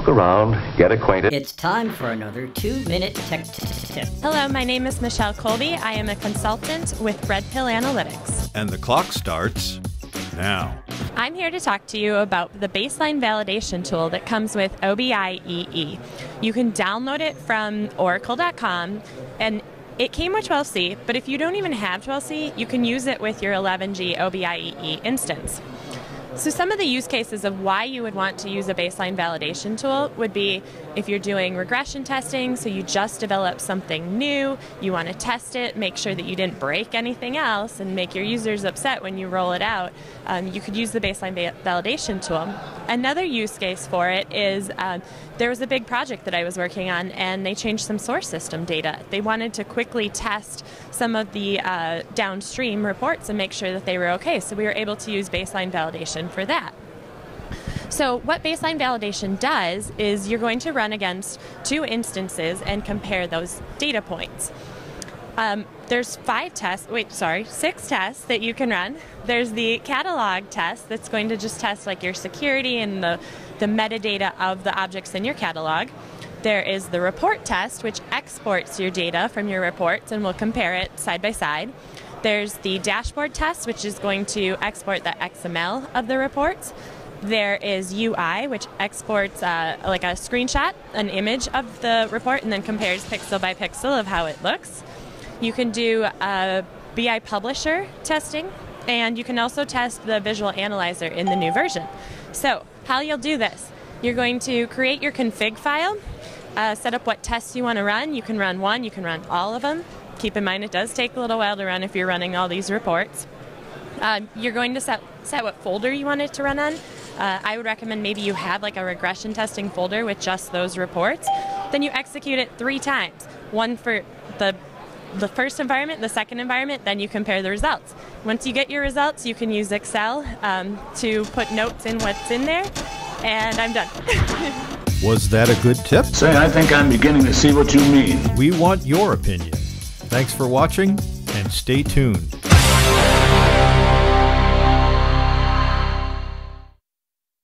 Look around, get acquainted. It's time for another 2-minute tech tip. Hello, my name is Michelle Kolbe. I am a consultant with Red Pill Analytics. And the clock starts now. I'm here to talk to you about the baseline validation tool that comes with Obiee. You can download it from Oracle.com, and it came with 12c, but if you don't even have 12c, you can use it with your 11G Obiee instance. So some of the use cases of why you would want to use a baseline validation tool would be if you're doing regression testing, so you just develop something new, you want to test it, make sure that you didn't break anything else and make your users upset when you roll it out, you could use the baseline validation tool. Another use case for it is there was a big project that I was working on and they changed some source system data. They wanted to quickly test some of the downstream reports and make sure that they were okay, so we were able to use baseline validation for that. So what baseline validation does is you're going to run against 2 instances and compare those data points. There's 6 tests that you can run. There's the catalog test that's going to just test like your security and the metadata of the objects in your catalog. There is the report test, which exports your data from your reports and will compare it side by side. There's the dashboard test, which is going to export the XML of the reports. There is UI, which exports like a screenshot, an image of the report, and then compares pixel by pixel of how it looks. You can do BI Publisher testing, and you can also test the Visual Analyzer in the new version. So how you'll do this, you're going to create your config file, set up what tests you want to run. You can run one, you can run all of them. Keep in mind it does take a little while to run if you're running all these reports. You're going to set what folder you want it to run on. I would recommend maybe you have like a regression testing folder with just those reports. Then you execute it 3 times. One for the first environment, the second environment, then you compare the results. Once you get your results, you can use Excel to put notes in what's in there, and I'm done. Was that a good tip? Say, I think I'm beginning to see what you mean. We want your opinion. Thanks for watching, and stay tuned.